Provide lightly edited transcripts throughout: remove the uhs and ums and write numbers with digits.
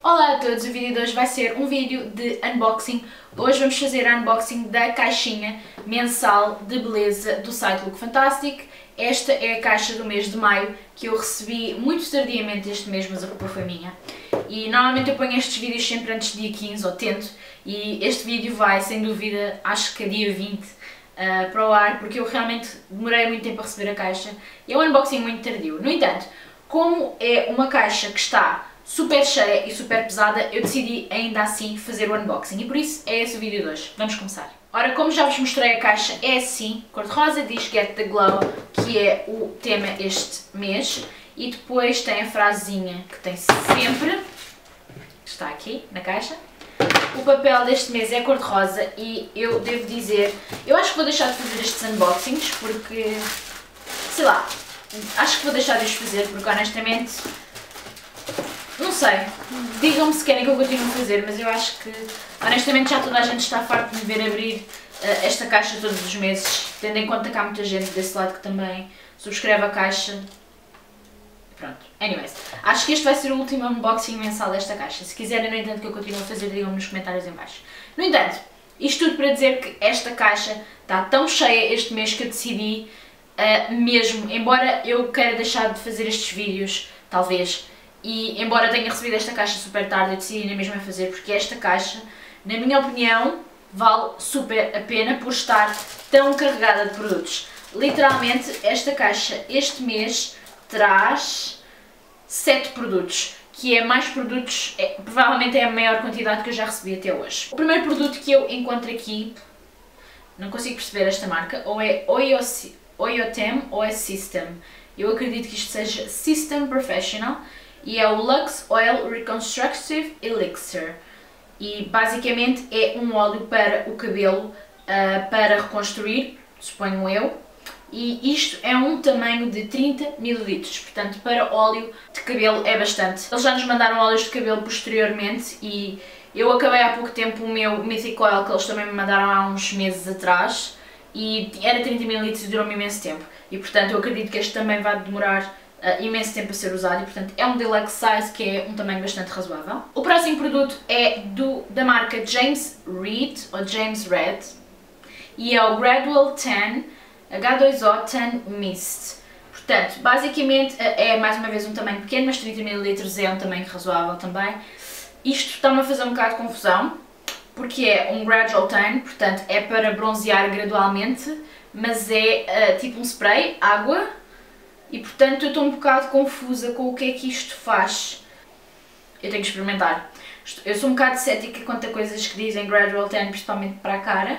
Olá a todos, o vídeo de hoje vai ser um vídeo de unboxing. Hoje vamos fazer a unboxing da caixinha mensal de beleza do site Look Fantastic. Esta é a caixa do mês de maio, que eu recebi muito tardiamente este mês, mas a culpa foi minha. E normalmente eu ponho estes vídeos sempre antes de dia 15, ou tento, e este vídeo vai, sem dúvida, acho que dia 20 para o ar, porque eu realmente demorei muito tempo a receber a caixa e é um unboxing muito tardio. No entanto, como é uma caixa que está super cheia e super pesada, eu decidi ainda assim fazer o unboxing e por isso é esse o vídeo de hoje. Vamos começar. Ora, como já vos mostrei, a caixa é assim, cor-de-rosa, diz Get the Glow, que é o tema este mês, e depois tem a frasezinha que tem sempre, que está aqui na caixa. O papel deste mês é cor-de-rosa e eu devo dizer, eu acho que vou deixar de fazer estes unboxings porque, sei lá, acho que vou deixar de os fazer porque honestamente, não sei, digam-me se querem que eu continue a fazer, mas eu acho que honestamente já toda a gente está farto de me ver abrir esta caixa todos os meses, tendo em conta que há muita gente desse lado que também subscreve a caixa. Pronto, anyways, acho que este vai ser o último unboxing mensal desta caixa. Se quiserem, no entanto, que eu continue a fazer, digam-me nos comentários em baixo. No entanto, isto tudo para dizer que esta caixa está tão cheia este mês que eu decidi mesmo, embora eu queira deixar de fazer estes vídeos, talvez, e embora tenha recebido esta caixa super tarde, eu decidi na mesma fazer, porque esta caixa, na minha opinião, vale super a pena por estar tão carregada de produtos. Literalmente, esta caixa este mês traz 7 produtos, que é mais produtos, provavelmente é a maior quantidade que eu já recebi até hoje. O primeiro produto que eu encontro aqui, não consigo perceber esta marca, ou é Oyotem ou é System. Eu acredito que isto seja System Professional e é o Lux Oil Reconstructive Elixir. E basicamente é um óleo para o cabelo, para reconstruir, suponho eu. E isto é um tamanho de 30 ml, portanto para óleo de cabelo é bastante. Eles já nos mandaram óleos de cabelo posteriormente e eu acabei há pouco tempo o meu Mythic Oil, que eles também me mandaram há uns meses atrás, e era 30 ml e durou-me imenso tempo. E portanto eu acredito que este também vai demorar imenso tempo a ser usado e portanto é um deluxe size, que é um tamanho bastante razoável. O próximo produto é da marca James Read, ou James Red, e é o Gradual Tan H2O Tan Mist. Portanto, basicamente é mais uma vez um tamanho pequeno, mas 30 ml é um tamanho razoável também. Isto está-me a fazer um bocado de confusão, porque é um Gradual Tan, portanto é para bronzear gradualmente, mas é tipo um spray, água, e portanto eu estou um bocado confusa com o que é que isto faz. Eu tenho que experimentar. Eu sou um bocado cética quanto a coisas que dizem Gradual Tan, principalmente para a cara,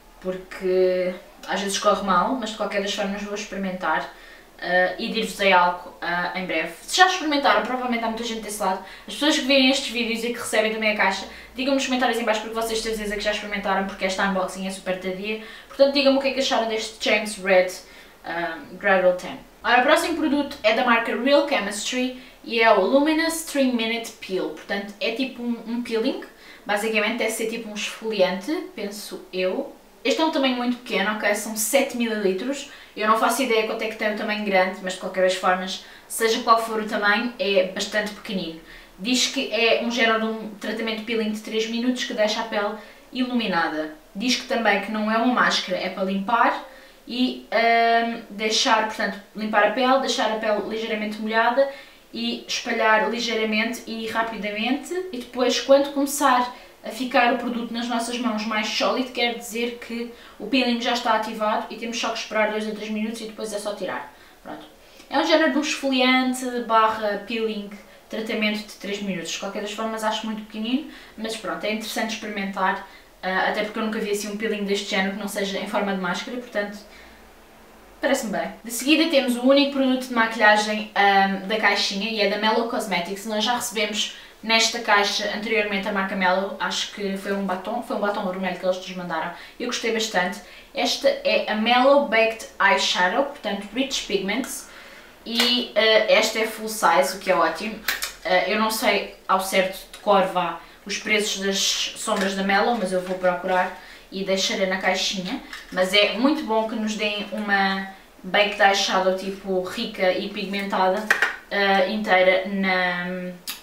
porque às vezes corre mal, mas de qualquer das formas vou experimentar e dir-vos algo em breve. Se já experimentaram, provavelmente há muita gente desse lado. As pessoas que veem estes vídeos e que recebem também a caixa, digam-me nos comentários em baixo porque vocês têm certeza que já experimentaram, porque esta unboxing é super tardia. Portanto, digam-me o que é que acharam deste James Red Gradual Tan. Ora, o próximo produto é da marca Real Chemistry e é o Luminous 3 Minute Peel. Portanto, é tipo um peeling, basicamente deve ser tipo um esfoliante, penso eu. Este é um tamanho muito pequeno, ok? São 7 ml. Eu não faço ideia quanto é que tem o tamanho grande, mas de qualquer das formas, seja qual for o tamanho, é bastante pequenino. Diz que é um género de um tratamento peeling de 3 minutos que deixa a pele iluminada. Diz que também que não é uma máscara, é para limpar e deixar, portanto, limpar a pele, deixar a pele ligeiramente molhada e espalhar ligeiramente e rapidamente. E depois, quando começar a ficar o produto nas nossas mãos mais sólido, quer dizer que o peeling já está ativado e temos só que esperar 2 a 3 minutos e depois é só tirar. Pronto. É um género de um esfoliante barra peeling, tratamento de 3 minutos. De qualquer das formas acho muito pequenino, mas pronto, é interessante experimentar, até porque eu nunca vi assim um peeling deste género que não seja em forma de máscara, portanto parece-me bem. De seguida temos o único produto de maquilhagem da caixinha e é da Mellow Cosmetics. Nós já recebemos nesta caixa anteriormente a marca Mellow, acho que foi um batom vermelho que eles nos mandaram. Eu gostei bastante. Esta é a Mellow Baked Eyeshadow, portanto Rich Pigments, e esta é full size, o que é ótimo. Eu não sei ao certo de cor os preços das sombras da Mellow, mas eu vou procurar e deixarei na caixinha. Mas é muito bom que nos deem uma Baked Eyeshadow tipo rica e pigmentada inteira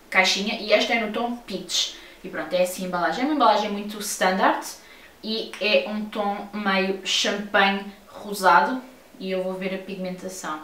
caixinha e esta é no tom Peach. E pronto, é assim a embalagem. É uma embalagem muito standard e é um tom meio champanhe rosado. E eu vou ver a pigmentação.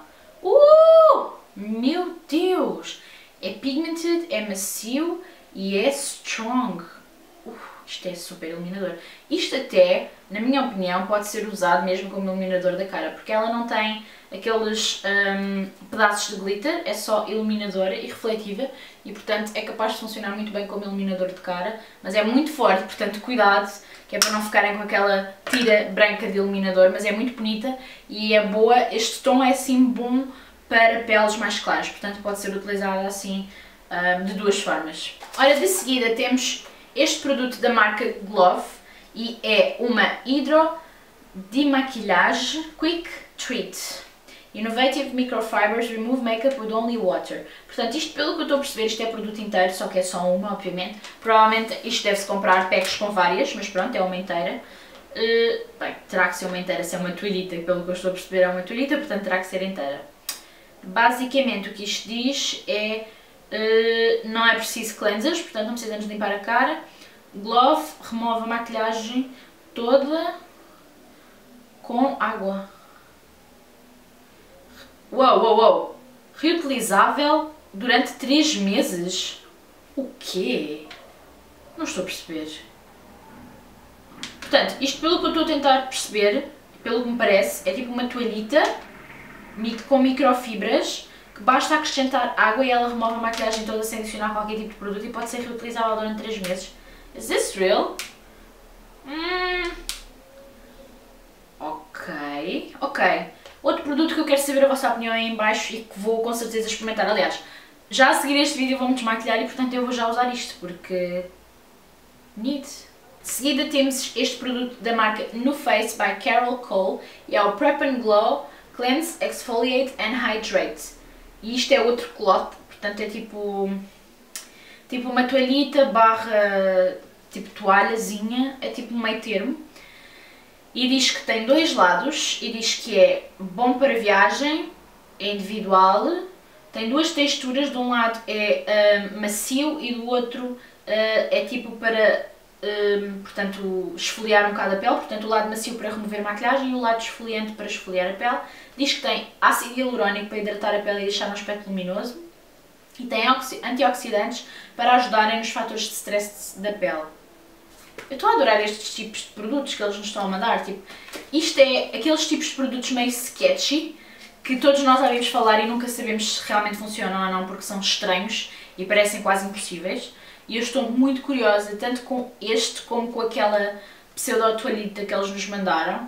Meu Deus! É pigmented, é macio e é strong. Isto é super iluminador. Isto até, na minha opinião, pode ser usado mesmo como iluminador da cara, porque ela não tem aqueles pedaços de glitter, é só iluminadora e refletiva e, portanto, é capaz de funcionar muito bem como iluminador de cara, mas é muito forte, portanto, cuidado, que é para não ficarem com aquela tira branca de iluminador, mas é muito bonita e é boa. Este tom é assim bom para peles mais claras, portanto, pode ser utilizado assim de duas formas. Ora, de seguida temos este produto da marca Glove e é uma Hydro Demaquillage Quick Treat. Innovative Microfibers Remove Makeup with Only Water. Portanto, isto pelo que eu estou a perceber, isto é produto inteiro, só que é só uma, obviamente. Provavelmente isto deve-se comprar packs com várias, mas pronto, é uma inteira. Bem, terá que ser uma inteira, se é uma toalhita, pelo que eu estou a perceber é uma toalhita, portanto terá que ser inteira. Basicamente o que isto diz é não é preciso cleansers, portanto não precisamos limpar a cara. Glove remove a maquilhagem toda com água. Uou! Reutilizável durante 3 meses? O quê? Não estou a perceber. Portanto, isto pelo que eu estou a tentar perceber, pelo que me parece, é tipo uma toalhita com microfibras que basta acrescentar água e ela remove a maquilhagem toda sem adicionar qualquer tipo de produto e pode ser reutilizável durante 3 meses. Is this real? Ok. Outro produto que eu quero saber a vossa opinião aí em baixo e que vou com certeza experimentar. Aliás, já a seguir este vídeo vou-me desmaquilhar e portanto eu vou já usar isto porque... need. De seguida temos este produto da marca No Face by Carol Cole e é o Prep and Glow Cleanse, Exfoliate and Hydrate. E isto é outro cloth, portanto é tipo uma toalhita barra tipo toalhazinha, é tipo um meio termo. E diz que tem 2 lados e diz que é bom para viagem, é individual, tem 2 texturas, de um lado é macio e do outro é tipo para, portanto, esfoliar um bocado a pele, portanto o lado macio para remover maquilhagem e o lado esfoliante para esfoliar a pele. Diz que tem ácido hialurónico para hidratar a pele e deixar um aspecto luminoso e tem antioxidantes para ajudarem nos fatores de stress da pele. Eu estou a adorar estes tipos de produtos que eles nos estão a mandar, tipo, isto é aqueles tipos de produtos meio sketchy que todos nós ouvimos falar e nunca sabemos se realmente funcionam ou não porque são estranhos e parecem quase impossíveis. E eu estou muito curiosa, tanto com este como com aquela pseudo-toalhita que eles nos mandaram.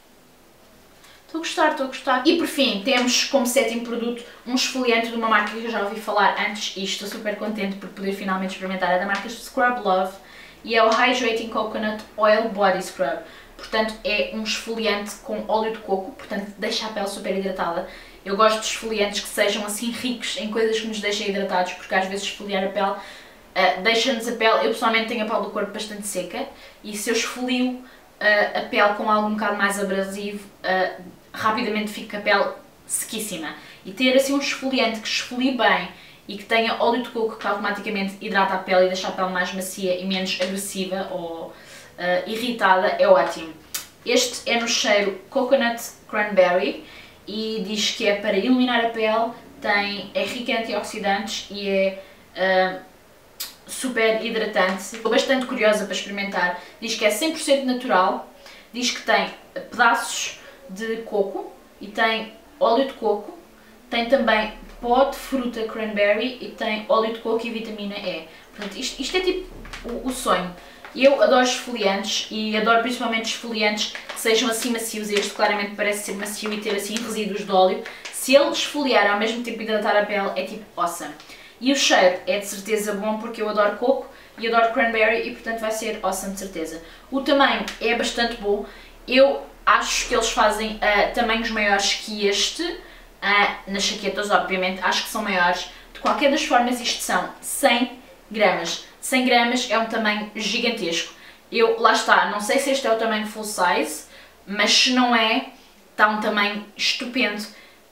Estou a gostar. E por fim, temos como 7º produto um esfoliante de uma marca que eu já ouvi falar antes e estou super contente por poder finalmente experimentar. É da marca Scrub Love e é o Hydrating Coconut Oil Body Scrub. Portanto, é um esfoliante com óleo de coco, portanto deixa a pele super hidratada. Eu gosto de esfoliantes que sejam assim ricos em coisas que nos deixem hidratados, porque às vezes esfoliar a pele deixa-nos a pele... Eu pessoalmente tenho a pele do corpo bastante seca e se eu esfolio a pele com algo um bocado mais abrasivo, rapidamente fica a pele sequíssima. E ter assim um esfoliante que esfolie bem e que tenha óleo de coco que automaticamente hidrata a pele e deixa a pele mais macia e menos agressiva ou irritada é ótimo. Este é no cheiro Coconut Cranberry e diz que é para iluminar a pele, é rico em antioxidantes e é super hidratante. Estou bastante curiosa para experimentar. Diz que é 100% natural, diz que tem pedaços de coco e tem óleo de coco, tem também pó de fruta cranberry e tem óleo de coco e vitamina E. Portanto, isto é tipo o sonho. Eu adoro esfoliantes e adoro principalmente esfoliantes que sejam assim macios. Este claramente parece ser macio e ter assim resíduos de óleo. Se ele esfoliar ao mesmo tempo hidratar a pele é tipo awesome. E o cheiro é de certeza bom porque eu adoro coco e adoro cranberry e portanto vai ser awesome de certeza. O tamanho é bastante bom. Eu acho que eles fazem tamanhos maiores que este. Nas chaquetas, obviamente, acho que são maiores. De qualquer das formas, isto são 100 gramas. 100 gramas é um tamanho gigantesco. Lá está, não sei se este é o tamanho full size, mas se não é, está um tamanho estupendo.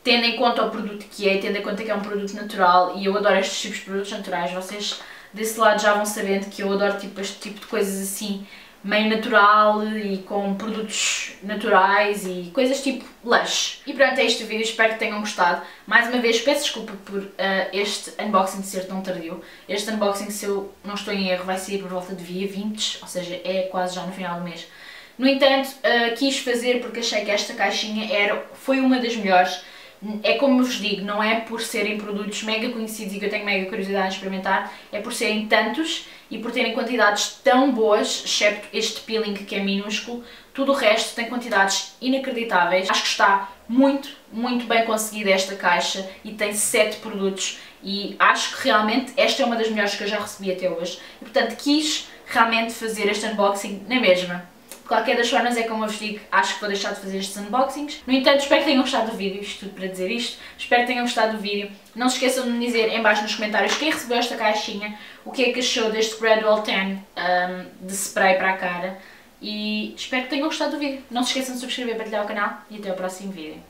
tendo em conta o produto que é, tendo em conta que é um produto natural, e eu adoro estes tipos de produtos naturais. Vocês desse lado já vão sabendo que eu adoro tipo, este tipo de coisas assim, meio natural e com produtos naturais e coisas tipo lush. E pronto, é este o vídeo, espero que tenham gostado. Mais uma vez peço desculpa por este unboxing ser tão tardio. Este unboxing, se eu não estou em erro, vai sair por volta de dia 20, ou seja, é quase já no final do mês. No entanto, quis fazer porque achei que esta caixinha foi uma das melhores. É como eu vos digo, não é por serem produtos mega conhecidos e que eu tenho mega curiosidade de experimentar, é por serem tantos e por terem quantidades tão boas, excepto este peeling que é minúsculo, tudo o resto tem quantidades inacreditáveis. Acho que está muito, muito bem conseguida esta caixa e tem 7 produtos e acho que realmente esta é uma das melhores que eu já recebi até hoje. E portanto quis realmente fazer este unboxing na mesma. De qualquer das formas, é como eu vos digo, acho que vou deixar de fazer estes unboxings. No entanto, espero que tenham gostado do vídeo, isto tudo para dizer isto. Espero que tenham gostado do vídeo. Não se esqueçam de me dizer em baixo nos comentários quem recebeu esta caixinha, o que é que achou deste Gradual Tan de spray para a cara. E espero que tenham gostado do vídeo. Não se esqueçam de subscrever, partilhar o canal e até ao próximo vídeo.